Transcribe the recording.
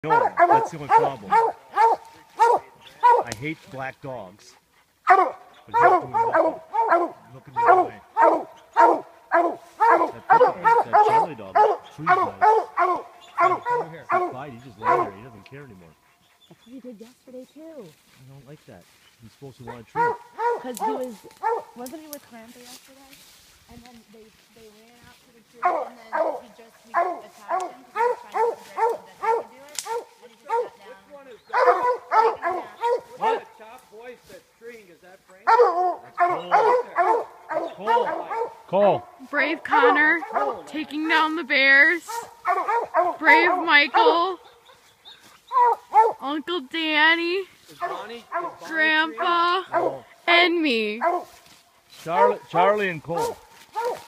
No, that's the only problem. I hate black dogs. But he's doing nothing. Looking the other way. That Charlie dog, trees nice. He just laid there. He doesn't care anymore. That's what he did yesterday too. I don't like that. He's supposed to want a treat. Because wasn't he with Cramper yesterday? And then they ran out to the tree and then he attacked him because he was trying to figure out that he could do it. And he just sat down. Which one is that? What's that top voice that's treeing? Is that Frank? Cole. Brave Connor taking down the bears. Brave Michael. Uncle Danny. Grandpa. And me. Charlie and Cole.